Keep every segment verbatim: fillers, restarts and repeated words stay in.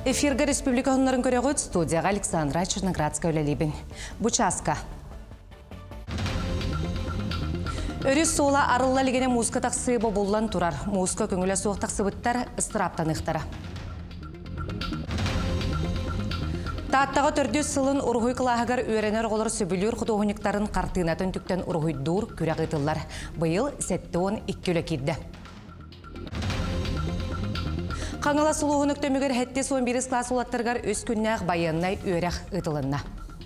Эфирге республика хонларын көрегөт студияға Александра Черноградская өлелейбін. Бучаска. Өріс сола арылла легене музыка тақсы болан тұрар. Музыка көңілі соқ тақсы бұттар ыстыраптан ұқтара. Тааттаға төрді сылын ұрғой қылағығар өренер қолыр сөбілер құтуғыниктарын қартынатын түктен ұрғой дур күрәқ етілар. Бұйыл сәтті он екі өлі кедді. Қаңала сұлуғын өктемігер хәтте son біріс класс олаттырғар өз күннәғ байыннай өрәқ ұтылынна.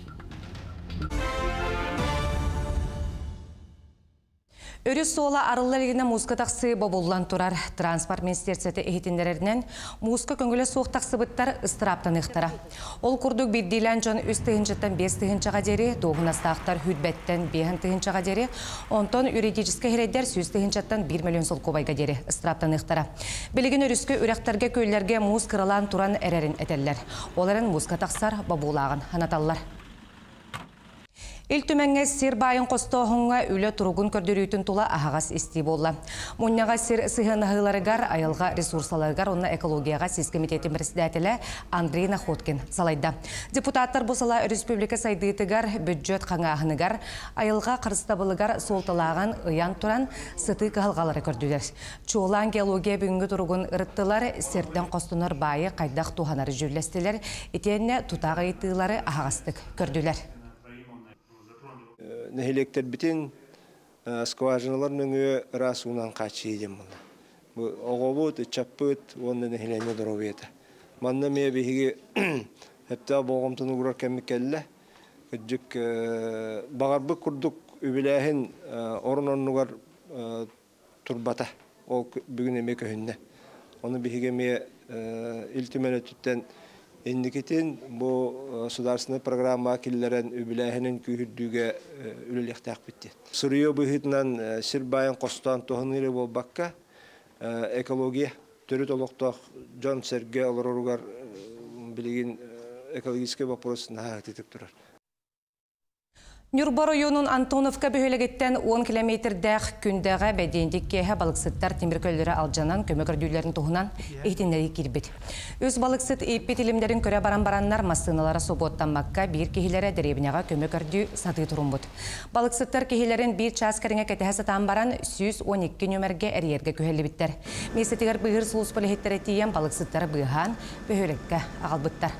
Өріс сола арылларығына музыка тақсы бобуллан тұрар. Транспорт министерсеті ehitindерерінен музыка көңілі соқ тақсы бұттар ыстыраптан ұқтара. Ол күрдік биддейлен жон өз тығыншаттан бес тығыншаға дері, доғынастақтар хүдбәттен бейін тығыншаға дері, онтон юридическа хереддер сөз тығыншаттан бір миллион сол кобайға дері ыстыраптан ұқтара. Білігін өріскі үрәқтарға көйлерге муз кырылан тұран әрерін әтеллер. Оларын музыка тақсар бабулағын ханаталлар. Илтүмәңе сир байын қостоғынға үлі тұрғын көрдірійтін тұла ағағас істей болла. Мұнняға сир сығынығыларығар, айылға ресурсаларығар, онына экологияға сіз комитетін бірісдәтілі Андрей Находкин салайда. Депутаттар бұсала республика сайдыйтығар, бюджет қаңағынығар, айылға қырыстабылығар солталаған ұян тұран сыты қағалғалары көрділер. Чоғылан геология бүгінгі тұрғын ұрыттылар, сирден қостыныр байы қайдақ туғанары жүрлестілер, етенне тұтағы етілері ағағастық көрділер. Нехилектер битин скважиналар нөңө расунан качы дем мына. Бу огобут чаппыт онны нехилене доровета. Манна ме биги хепта болгомтун уграр кемикелле. Күдүк багарбы курдук үбиләһин орноннугар турбата. Ол бүгүн эме көһүнне. Оны биге ме илтимеле түттен Эндикетин бу сударственный программа киллерен үбиләһенен күһүрдүгә үлелектәк битте. Сурыйы быһытнан сирбайын костан тохыныры болбакка экология төрү толоктох Джон Серге олоругар билигин экологический вопросын хатытып турар. Нюрба районун Антоновка бөхөлегеттен он километр дәқ күндәға бәдендік кейі балықсыттар теміркөлері алжанан көмекірдүйлерін туғынан ехтенлері келбет. Өз балықсыт еппет илімдерін көрі баран-бараннар масыналары соботтанмаққа бір кейлері дәребінеға көмекірдүй саты тұрым бұд. Балықсыттар кейлерін бір час кәріңе кәтіғасы таң баран жүз он екі нөмерге әрерге көхелі біттер. Месетігер бұғыр сұлыс полихеттері тиен балықсыттары бұған бөхөлекке ағалбыттар.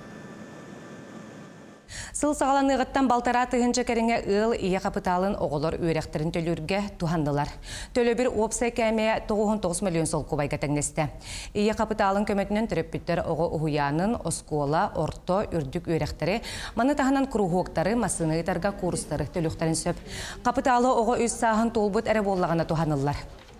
Сыл сағаланығыттан балтара тығынчы кәріңе ыл ие қапыталын оғылыр өрәқтерін төлірге туғандылар. Төлі бір опсай кәмея тоғыз тоғыз миллион сол көбайға тәңнесті. Ие қапыталын көметінен түріп біттер оғы ұхуянын, оскола, орто, үрдік өрәқтері, маны тағынан күрухуқтары, масынығытарға курстары төліқтарын сөп. Қапыталы оғы өз сағын толбыт әрі болағына туғанылар.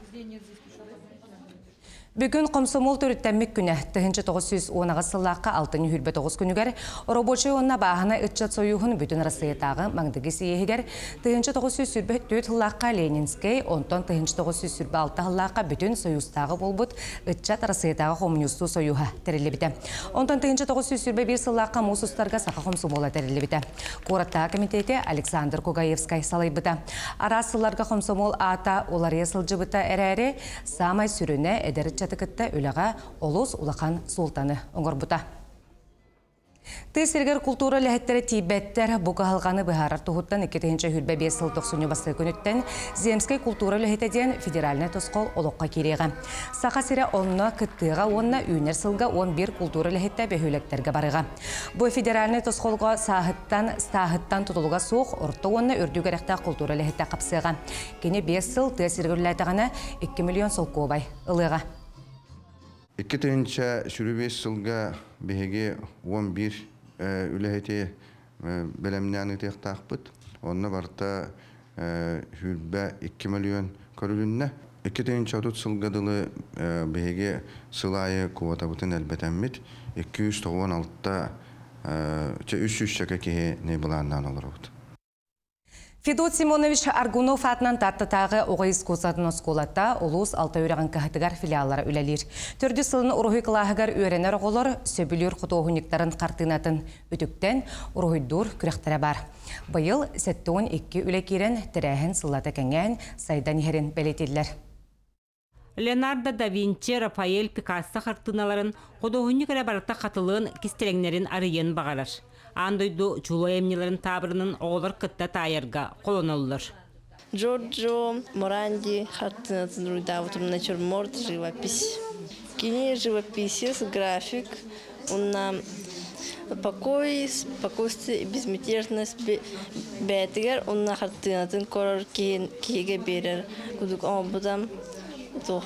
Бүгін Комсомол төріттәмік күні тығынчы тоғыз жүз онаға сылаққа алтын хүрбе тоғыз күнігер, робочы онына бағына үтчат сойуғын бүтін расыетағы маңдығы сейегер, тығынчы тоғыз жүз сүрбе төт хылаққа Ленинскай, онтон тығынчы тоғыз жүз сүрбе алты хылаққа бүтін союстағы болбыт үтчат расыетағы коммунисту союға тәрелі біті. Онтон тығынчы тоғыз жүз сүрбе бір сылаққа мусустарға сақа Комсомола тәрелі біті. Қораттағы комитеті Александр Когаевскай салай біті. Арасыларға Комсомол ата олар есілжі біті әрәрі самай сүріне әдәрі Чатыкытта өліға олыс улақан султаны оңғыр бұта. Тесергер культура ләхеттері тибеттер бұға алғаны бұхарар тұғыттан екі тігінші хүрбе бес сыл тоқсыны басы күніттен Земскай культура ләхеттеден федеральный тосқол олыққа кереға. Сақа сірі онына күттіға онына үйнер сылға он бір культура ләхетті бөхөлектерге барыға. Бұл федеральный тосқолға сағыттан, стағыттан тұтылға соқ, орты онына үрдігеректі культура ләхетті қапсыға. Кені бес сыл тесергер ләтіғана екі миллион сол көбай ылыға. İki tığınca sürübes sılga behege on bir ülehete belemnen ötek takpıt. Onunla barta hürbe iki milyon körülünne. İki tığınca tut sılgadılı behege sılayı kuvata butun elbetenmit. iki yüz on altıda üç yüz şaka kehe ne bulandan olur oldu. Федот Симонович Аргунов атынан таттатағы оғайыз көзатын осколатта олуыз алта өріған кәхтігар филиалары үләлер. Түрді сылын ұрғый қылағығар өренер оғылыр, сөбілер құтоғыниктарын қартынатын өтіктен ұрғыйдур күректері бар. Бұйыл сәтті он екі үләкерін тірәхін сыллата кәңген сайдан ерін бәлетелер. Leonardo da Vinci, Rafael, Picasso hartınaların kodoğunyu kere barata katılığın kistelenlerin arayın bağırır. Andoydu çulu emnilerin tabırının oğulur kıtta tayarga kolonalılır. Giorgio Morandi hartınatın ruydavutum natürmort живопись. Кини живописец, график, он нам покой, спокойствие и безмятежность бетигер, он на хартынатын корор киге берер, кудук обудам, то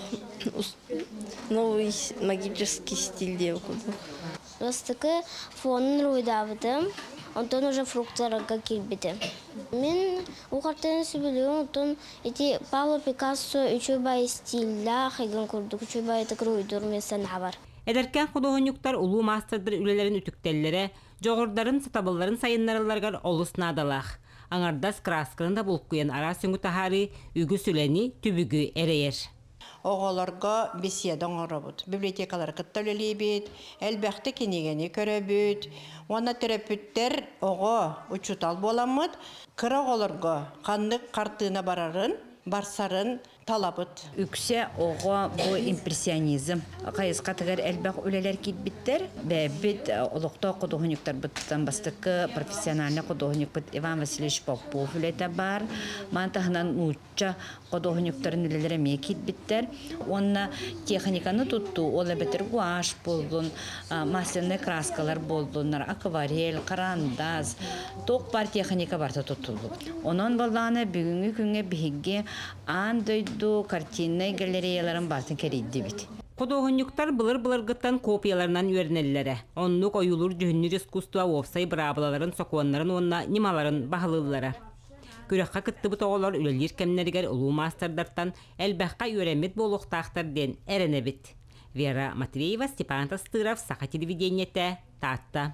новый магический стиль девкудук. Растыкы фонын руйдавытым, онтон уже фрукттарга килбите. Мен у картины сөбілуім, онтон эти Пабло Пикассо үчөй бай стилля хеген курдук, үчөй бай тык руйдур месен хабар. Ederken kodoğunyuklar ulu masterdır ülelerin ütüktellere, joğurların satabılların sayınlarılargar olusuna adalaq. Anardas kraskırında bulkuyan ara süngü tahari, ügü süleni, tübügü ereyer. Oğalarga besiyadan arabut. Bibliotekalar kıttalelibit, elbette kenegeni köröbüt. Ona terapütter oğa uçutal bolamıd. Kıra oğalarga kandık kartığına bararın, barsarın talabıt. Ükse oğa bu impresyonizm. Kayısqa tıgar elbaq öleler kitbitter. Bebit olukta kodoğunyuktar bıttan bastıkı profesyonalne kodoğunyuk bıt Ivan Vasilyevich Popov ülete bar. Mantahından uçça kodoğunyuktarın ülelere me kitbitter. Onna texnikanı tuttu. Ola betir guaş buldun, maslenle kraskalar buldunlar, akvarel, karandaz. Tok bar texnika barta tutuldu. Onun balağına bugünkü günge bihigge andaydu kartina galeriyaların bartın keriydi bit. Kodoğunyuklar bılır-bılır gıttan kopyalarından öğrenellere. Onluk oyulur cühünnür iskustva ofsay brabılaların, sokuanların onna nimaların bahalılılara. Kürekka kıttı bu toğular ülelir kemneriger ulu masterdartan elbaqqa öğrenmet boluqtaqtar den erene bit. Vera Matveyeva, Stepan Tastırov, Saha televideniyete, Tatta.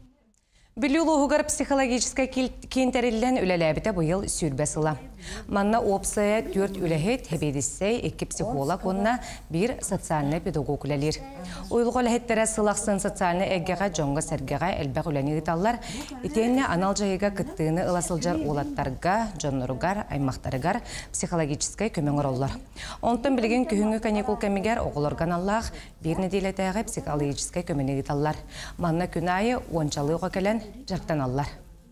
Білюлуғығыр психологическай кейінтерілден үлеләбіті бұйыл сүрбе сыла. Манна опсая төрт үләхет хебедіссей екі психолог онна бір социальный педагог үлелер. Уйлғы үләхеттері сылақсын социальный әггеға жоңға сәргеға әлбәқ үләні ғыталар, етенне анал жайыға кыттığını ыласылжар олаттарға, жонларығар, аймақтарығар психологическай көмеңір олар. Онтын білген күхіңі каникул кәмігер оғылырған Аллах бір неделетәғі психологическай көмені ғыталар. Манна күнайы ончалығы кәлін жарттан аллар.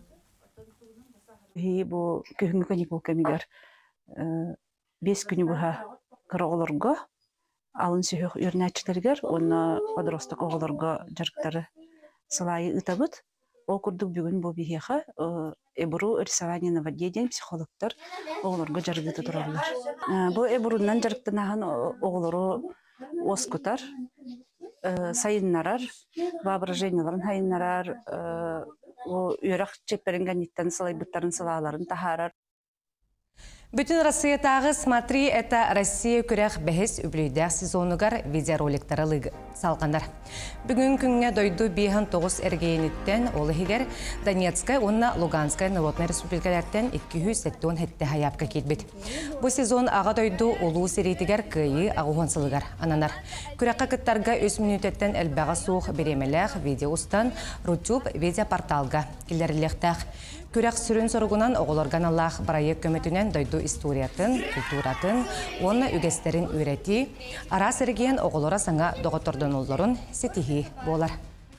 Бу күхүнгү каникул кемигер бес күнү буха кыроолорго алын сүйөк үрнәчләргә, онна подросток оголорго жарктары сылайы ытабыт. О курдук бүгүн бу бихеха эбру рисование наводнения психологтар оголорго жаргыты туралар. Бу эбруннан жарктанаган оголору оскутар, сайыннарар, воображенияларын хайыннарар, o yörək çeperinganitten салайбыттарын сылаларын тахарар. Bütün Россия тағы «Смотри, это Россия» күрәк бәхес үблейдәк сезонугар видеороликтары салғандар. Бүгін күнге дойду бейхан тоғыз әргейініттен олы хигер Донецкай, онна Луганскай Народный Республикаларттен екі жүз сексен хетті хаяпқа келбет. Бұл сезон аға дойду олу серейтігер күйі ағуғансылығар ананар. Күрәққа кыттарға өз минуттен әлбәға суық беремеләқ видеостан Рутюб видеопорталға келерілектәқ. Күрәк сүрін сұрғынан оғылырған Аллах барайық көметінен дойду историятын, культуратын, оны үгестерін үйреті, ара сірген оғылыра саңа доғытордың оларын сетихи болар.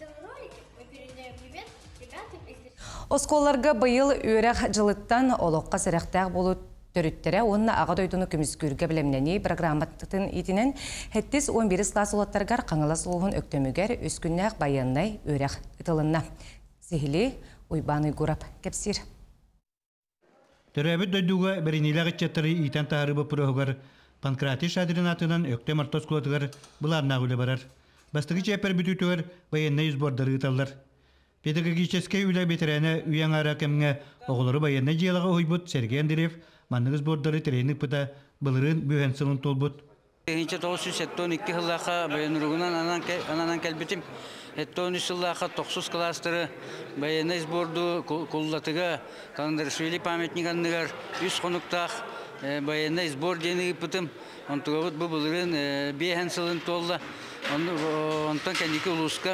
Осколларға бұйыл үйрек жылыттан олыққа сіректәқ болу төріттері, оны аға дойдуны көмізгүрге білемнені программаттың етінен хеттіз он бір слас олаттарғар қаңыла сұлығын өктөмігер өскүннәқ баяннай үйрек ұтылынна. Зихили Уйбаны Гурап кепсир. Төрәбіт дойдуға бірінілі ғытчаттары итан тағыры бұпырығығар Панкратиш адырынатынан өкте мартос құлатығар бұларына ғылы барар. Бастығы чәпір бүтітігер баянна үзбордары ғыталар. Педагогическай үлі бетерәні үйен ара кәміңе оғылары баянна жиялаға ойбұт Сергей Андреев маннығыз бордары терейнік бұта бұлырын бүйен сылын толбұт. Хинче тоғыз жүз сексен екі жыллаға баянырығынан анан кәлбетім. Эттон исыллаха токсус кластеры баянна сборду куллатыга Кандаршвили памятниганныгар үс конуктах баянна сбор дени пытым онтугабыт бу булырын бейхан сылын толла онтан кәнеки улуска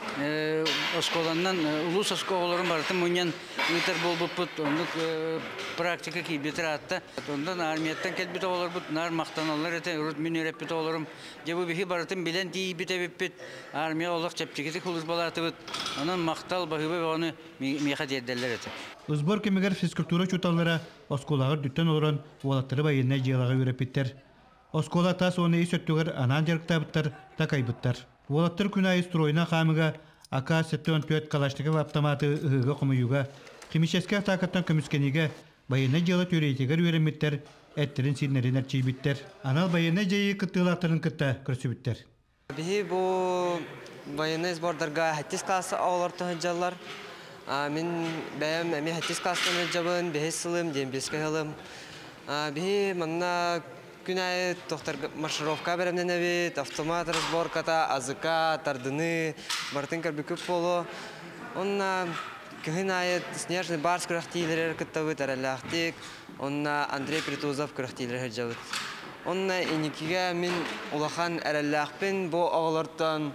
осколаннан улус осколорун бартым муньян ытар болбуппут, ондук практика кийбетер атта. Ондан армияттан келбит олорбут, нар мактаналар эте урут мүнөреппит олорум. Жебу бихи бартым билен тийбитебиппит, армия олох чепчекети хулус балатыбыт. Анан мактал багыбы оны меха дерделер эте. Ызбор кемегер физкультура чуталлара осколагыр дүттен олорон уолаттары байынна жиялага үйреппиттер. Оскола тас оны исөттүгөр анан жарыктабыттар, такайбыттар. Уолаттар күнайы стройна хамыга А К сексен төрт Калашников автоматы ыгыга кумуюга, химический атакаттан көмүскениге байына жыла төрейтегер үйренмиттер, эттерин синерин әрчейбиттер. Анал байына жайы кыттылақтарын кытта көрсөбиттер. Бихи бу байына сбордарга хаттис классы ауларты хыджалар. Мен бәйім әме хаттис классын жабын, бихи сылым, дембеске хылым. Бихи манна күнәй тоқтар маршировка беремнен әбет, автомат разборката, азыка, тардыны, бартын кәрбі көп болу. Онна күйін айет снежный барс күрәқтейлер күттабыт әрәләқтек, онна Андрей Притузов күрәқтейлер әджабыт. Онна енекіге мен улахан әрәләқпен бұл ағылырттан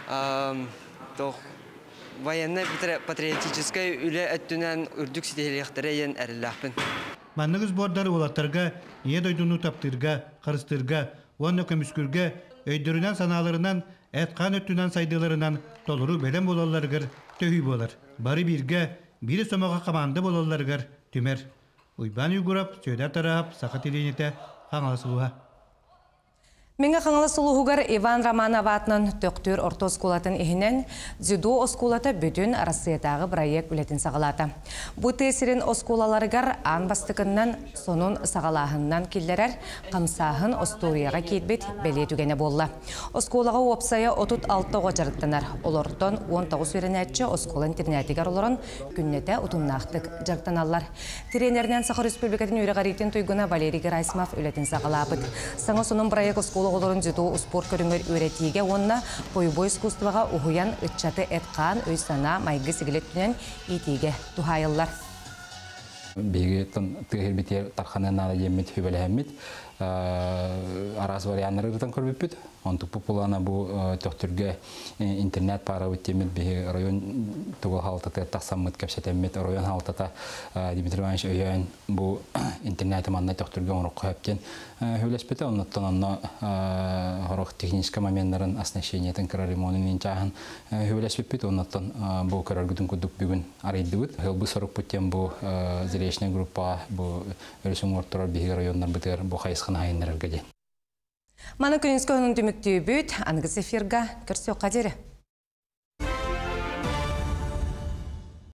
военный патриотической үлі әттінен үрдік сетелектері ен әрәләқпен. Манныгыз бордары олаттарға, ие дойдуну таптырға, қарыстырға, оны көміскүрге, өйдірінен саналарынан, әтқан өттінен сайдыларынан толыру бәлем болаларғыр, төхүй болар. Бары бірге, бірі сомаға қаманды болаларғыр, түмер. Уйбан үйгұрап, сөйдер тарап, сақат еленеті қаңалысылуға. Менге қаңылы сұлуғығыр Иван Романов атынан төқтір орта осколатын ehinen дзюдо осколаты бүтін Россиятағы проект үлетін сағалаты. Бұ тесірін осколаларығар ан бастықыннан сонун сағалағыннан келдерер қамсағын осторияға кетбет бәле түгені болла. Осколаға опсая отыз алты жарықтанар. Олортон он тоғыз өрінәтші оскол интернетігер оларын күннеті ұтымнақтық жарықтаналар. Тренерінен Сақыр Республикатын үйріғаритін тұйгына Валерий Герасимов үлетін сағалапыд. Саңа сонун проект оскол оларын жүді спорт көріңер өретиге онна бой-бой искусствоға ұғыян үтчаты әтқан өй сана майғы сігілеттінен етеге тухайылар. Беге тығырбетер тархананада еммет хүбелі араз варианлардан көрбеппет. Онтук популана бу төктөргө интернет пара өттемет бе район тугул халтата тасаммыт кепсетемет район халтата Дмитрий Иванович өйөн бу интернет манна төктөргө орок кояптен хөлеспете оннан анна хорох технический моменттарын оснащениятын кыраремонун инчахан хөлеспепет оннан бу көрөргүдүн кудук бүгүн арыйдыбыт бу сорок путем бу зречная группа бу өрсүң ортор бе райондар битер бу хайсхан хайнарга. Маны күнізгі өнің дүміктей бүйт, аңғыз эфирға көрсеу қадері.